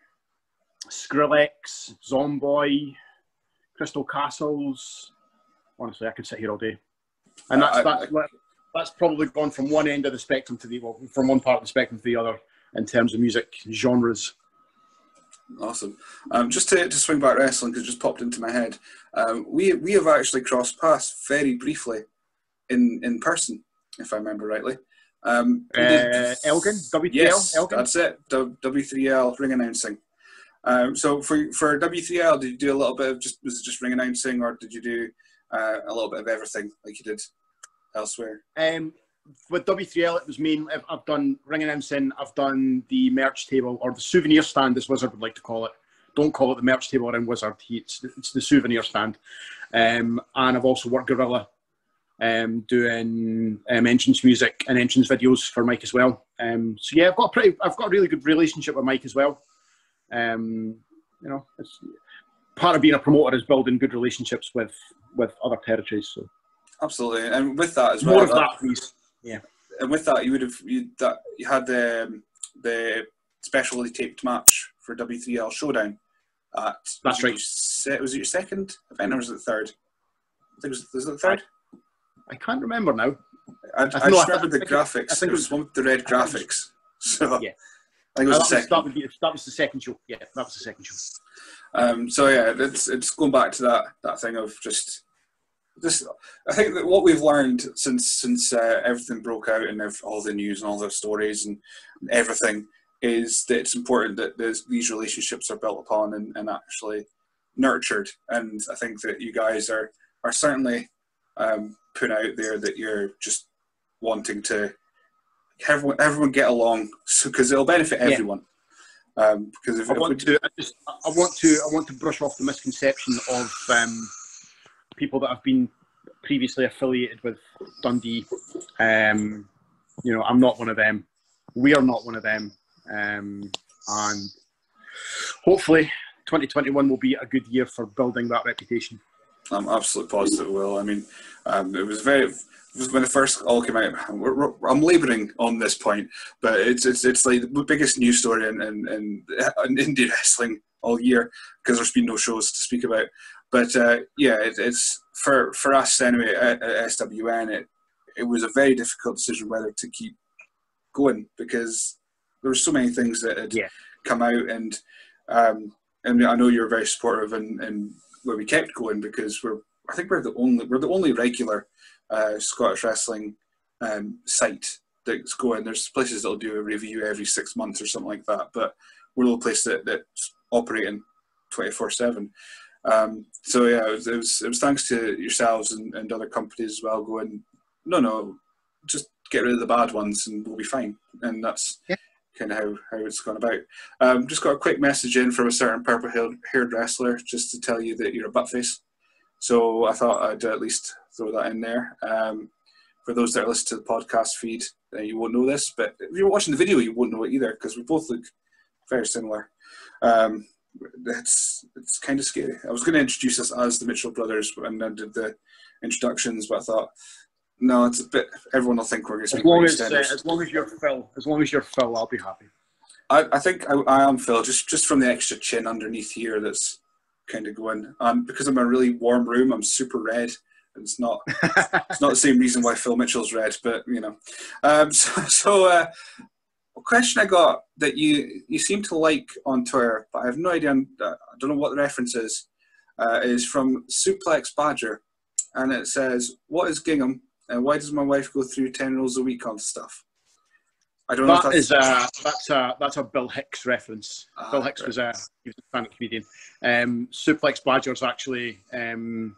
Skrillex, Zomboy, Crystal Castles. Honestly, I could sit here all day. And that's, that's, that's probably gone from one end of the spectrum to the, well, from one part of the spectrum to the other, in terms of music genres. Awesome. Um, just to, to swing back wrestling, because it just popped into my head, um, we we have actually crossed paths very briefly in, in person, if I remember rightly. Um, uh, Elgin? W three L? Yes, Elgin? That's it. W three L ring announcing. Um, so for for W three L, did you do a little bit of just, was it just ring announcing, or did you do uh, a little bit of everything like you did elsewhere? Um, With W three L, it was main. I've, I've done ring announcing. I've done the merch table, or the souvenir stand, as Wizard would like to call it. Don't call it the merch table around Wizard. He, it's, it's the souvenir stand. Um, and I've also worked Gorilla, um, doing um, entrance music and entrance videos for Mike as well. Um, so yeah, I've got a pretty. I've got a really good relationship with Mike as well. Um, you know, it's part of being a promoter is building good relationships with with other territories. So absolutely, and with that as well. More of that, please. Yeah, and with that, you would have you that you had the um, the specially taped match for W three L Showdown. At, That's right. Se- was it your second event, or was it the third? I think it was, was it the third? I, I can't remember now. I, I, I just remember the graphics. I think it was one with the red graphics. So yeah, I think it was uh, the second. That, would be, that was the second show. Yeah, that was the second show. Um, so yeah, it's it's going back to that that thing of just. This, I think that what we've learned since since uh, everything broke out and all the news and all the stories and everything is that it's important that these relationships are built upon and, and actually nurtured. And I think that you guys are are certainly um, putting out there that you're just wanting to everyone everyone get along, so because it'll benefit everyone. Yeah. Um, because if, I if want to, I, just, I want to, I want to brush off the misconception of. Um, people that have been previously affiliated with Dundee. Um, you know, I'm not one of them. We are not one of them. Um, and hopefully twenty twenty-one will be a good year for building that reputation. I'm absolutely positive it will. I mean, um, it was very, it was when it first all came out, we're, we're, I'm labouring on this point, but it's it's it's like the biggest news story in, in, in, in indie wrestling all year, because there's been no shows to speak about. But uh, yeah, it, it's for for us anyway at, at S W N. It it was a very difficult decision whether to keep going, because there were so many things that had yeah. come out, and um, and I know you're very supportive and and where we kept going, because we're I think we're the only we're the only regular uh, Scottish wrestling um, site that's going. There's places that'll do a review every six months or something like that, but we're the only place that that's operating twenty-four seven. Um, so yeah, it was, it was it was thanks to yourselves and, and other companies as well going, no, no, just get rid of the bad ones and we'll be fine. And that's yeah. kind of how, how it's gone about. Um, just got a quick message in from a certain purple-haired wrestler just to tell you that you're a buttface. So I thought I'd at least throw that in there. Um, for those that are listening to the podcast feed, uh, you won't know this, but if you're watching the video, you won't know it either because we both look very similar. Um, it's it's kind of scary. I was going to introduce us as the Mitchell brothers and I did the introductions, but I thought, no, it's a bit. Everyone will think we're going to speak as long as uh, as long as you're Phil, as long as you're Phil, I'll be happy. I, I think I, I am Phil, just just from the extra chin underneath here that's kind of going. Um, because I'm in a really warm room, I'm super red. It's not it's not the same reason why Phil Mitchell's red, but you know. Um, so so uh, a question I got that you you seem to like on Twitter, but I have no idea. I don't know what the reference is. Uh, is from Suplex Badger, and it says, "What is gingham? And why does my wife go through ten rolls a week on stuff?" I don't know. That if that's... is a that's a that's a Bill Hicks reference. Ah, Bill Hicks right. was a he was a stand-up comedian. Um, Suplex Badger's actually. Um,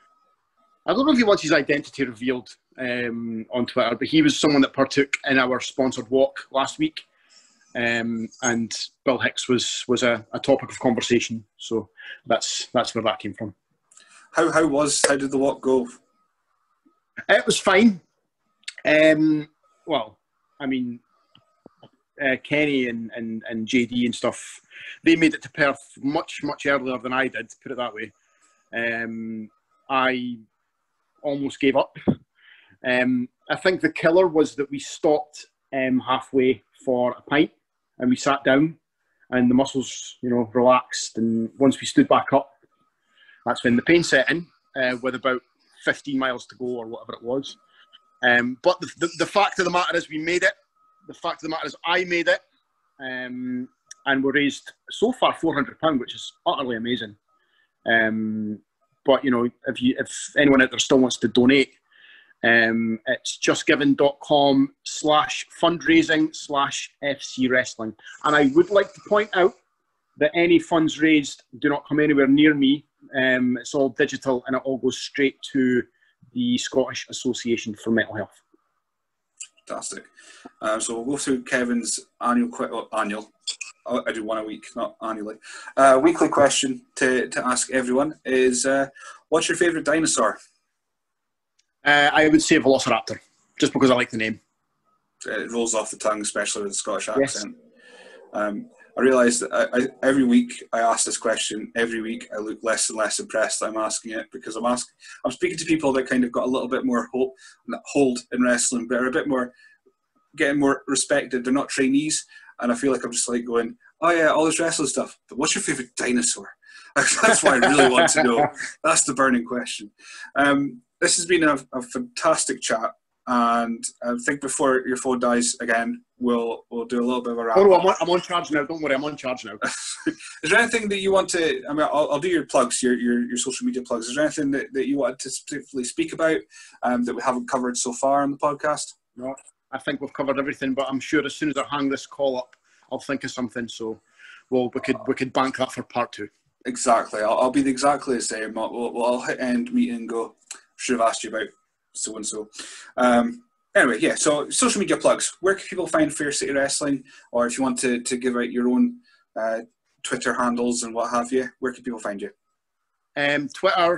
I don't know if he wants his identity revealed um, on Twitter, but he was someone that partook in our sponsored walk last week, um, and Bill Hicks was was a, a topic of conversation. So that's that's where that came from. How how was how did the walk go? It was fine. Um, well, I mean, uh, Kenny and, and, and J D and stuff, they made it to Perth much, much earlier than I did, put it that way. Um, I almost gave up. Um, I think the killer was that we stopped um, halfway for a pint and we sat down and the muscles, you know, relaxed. And once we stood back up, that's when the pain set in uh, with about fifteen miles to go or whatever it was. Um, but the, the, the fact of the matter is we made it. The fact of the matter is I made it. Um, and we raised so far four hundred pounds, which is utterly amazing. Um, but, you know, if you if anyone out there still wants to donate, um, it's justgiving.com slash fundraising slash FC wrestling. And I would like to point out that any funds raised do not come anywhere near me. Um, it's all digital and it all goes straight to the Scottish Association for Mental Health. Fantastic. Uh, so we'll go through Kevin's annual, well, annual. I do one a week, not annually. Uh, weekly question to, to ask everyone is, uh, what's your favourite dinosaur? Uh, I would say Velociraptor, just because I like the name. It rolls off the tongue, especially with the Scottish accent. Yes. Um, I realise that I, I, every week I ask this question. Every week I look less and less impressed that I'm asking it because I'm asking, I'm speaking to people that kind of got a little bit more hold, hold in wrestling, but are a bit more getting more respected. They're not trainees, and I feel like I'm just like going, "Oh yeah, all this wrestling stuff." But what's your favourite dinosaur? That's what I really want to know. That's the burning question. Um, this has been a, a fantastic chat. And I think before your phone dies again, we'll we'll do a little bit of a wrap. Oh, no, I'm on, I'm on charge now. Don't worry, I'm on charge now. Is there anything that you want to? I mean, I'll, I'll do your plugs, your, your your social media plugs. Is there anything that, that you wanted to specifically speak about um, that we haven't covered so far on the podcast? No, I think we've covered everything. But I'm sure as soon as I hang this call up, I'll think of something. So, well, we could we could bank that for part two. Exactly. I'll, I'll be exactly the same. We'll, we'll I'll hit end meeting and go. Should have asked you about so and so. Um, anyway, yeah. So social media plugs. Where can people find Fair City Wrestling, or if you want to, to give out your own uh, Twitter handles and what have you, where can people find you? Um, Twitter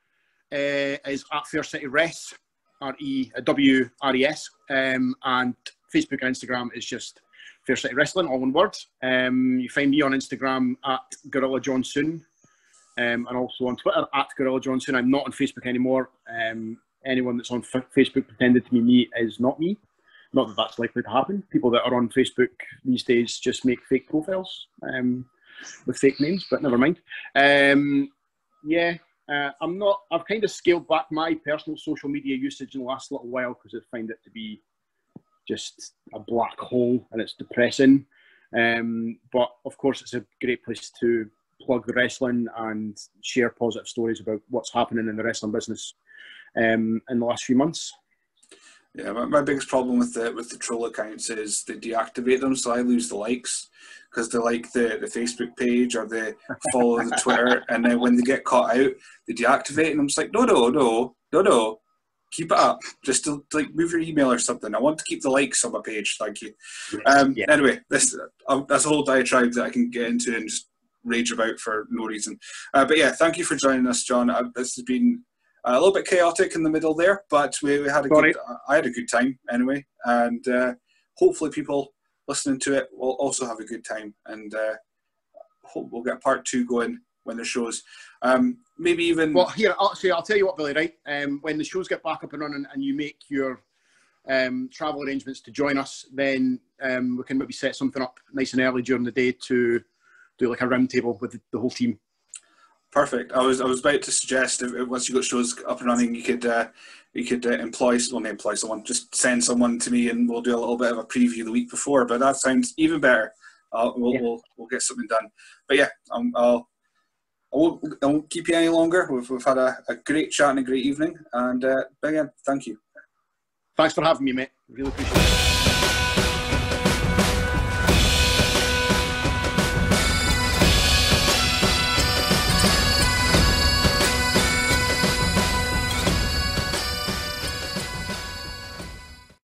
uh, is at Fair City Res, R E W R E S, um, and Facebook and Instagram is just Fair City Wrestling, all one word. Um, you find me on Instagram at Gorilla John Soon, um, and also on Twitter at Gorilla John Soon. I'm not on Facebook anymore. Um, Anyone that's on F- Facebook pretending to be me is not me. Not that that's likely to happen. People that are on Facebook these days just make fake profiles um, with fake names, but never mind. Um, yeah, uh, I'm not. I've kind of scaled back my personal social media usage in the last little while because I find it to be just a black hole and it's depressing. Um, but of course, it's a great place to plug the wrestling and share positive stories about what's happening in the wrestling business. Um, in the last few months. Yeah, my, my biggest problem with the with the troll accounts is they deactivate them, so I lose the likes because they like the, the Facebook page or they follow the Twitter, and then when they get caught out, they deactivate, and I'm just like, no, no, no, no, no, keep it up. Just to, like, move your email or something. I want to keep the likes on my page. Thank you. Um, yeah. Anyway, this uh, that's a whole diatribe that I can get into and just rage about for no reason. Uh, but yeah, thank you for joining us, John. Uh, this has been a little bit chaotic in the middle there, but we, we had a Sorry. good. I had a good time anyway, and uh, hopefully people listening to it will also have a good time, and uh, hope we'll get part two going when the shows. Um, maybe even. Well, here, I'll, see, I'll tell you what, Billy. Right, um, when the shows get back up and running, and you make your um, travel arrangements to join us, then um, we can maybe set something up nice and early during the day to do like a round table with the, the whole team. Perfect. I was I was about to suggest if, if once you got shows up and running, you could uh, you could uh, employ well, not employ someone, just send someone to me, and we'll do a little bit of a preview the week before. But that sounds even better. Uh, we'll, yeah. we'll we'll get something done. But yeah, um, I'll I won't, I won't keep you any longer. We've we've had a, a great chat and a great evening, and uh, again, thank you. Thanks for having me, mate. Really appreciate it.